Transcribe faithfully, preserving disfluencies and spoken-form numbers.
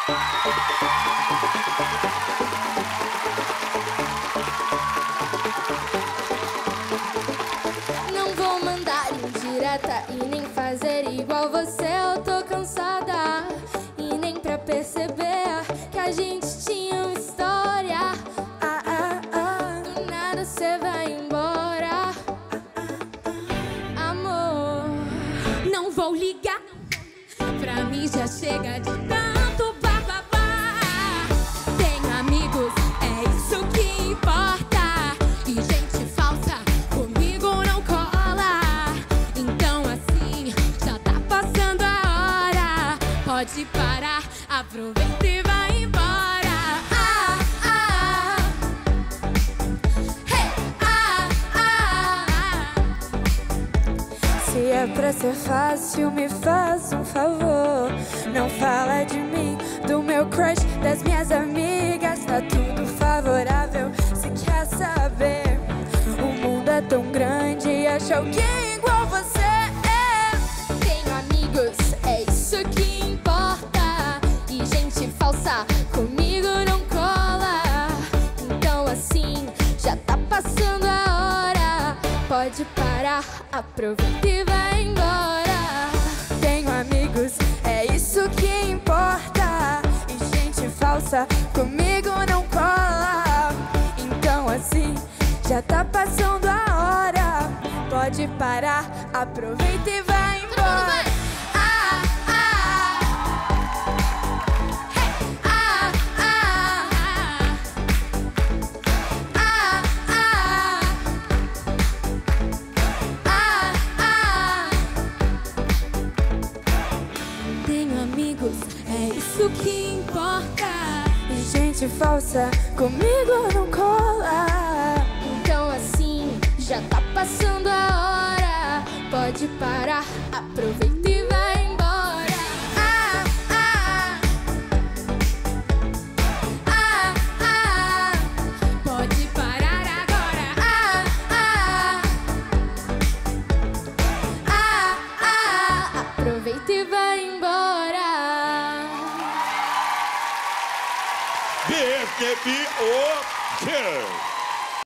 Não vou mandar indireta e nem fazer igual você. Eu tô cansada e nem pra perceber que a gente tinha uma história. Ah, ah, ah. Do nada cê vai embora. Amor, não vou ligar. Pra mim já chega de tanto bababá. Tenho amigos, é isso que importa. E gente falsa comigo não cola. Então assim, já tá passando a hora. Pode parar, aproveita e vai embora. Ah, ah, hey, ah, ah, ah. Se é pra ser fácil, me faz um favor. Não fala de mim, do meu crush, das minhas amigas. Tá tudo favorável, se quer saber. O mundo é tão grande e acho alguém igual você é. tenho amigos, é isso que importa. E gente falsa comigo não cola. Então assim, já tá passando a hora. Pode parar, aproveita e vai embora. Tenho amigos, é isso que importa. E gente falsa comigo não cola. Então assim, já tá passando a hora. Pode parar, aproveita e vai embora. Ah, ah. Hey, ah, ah. Ah, ah. Ah, ah. Tenho amigos, é isso que importa. E gente falsa comigo não cola. Então assim, já tá passando a hora. Pode parar, aproveita e vai embora. Ah, ah. Ah, ah. Pode parar agora. Ah, ah. Ah, ah. Aproveita e vai embora. B F B O Kill.